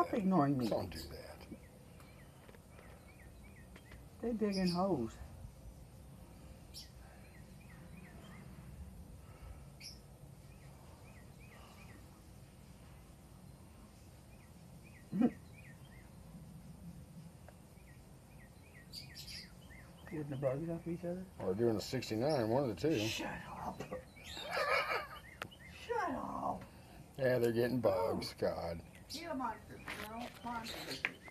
Stop ignoring me. Don't do that. They digging holes. Wouldn't the bugs off each other? Or doing a 69, one of the two. Shut up. Shut up. Yeah, they're getting bugs. God. Gila monsters, no monsters.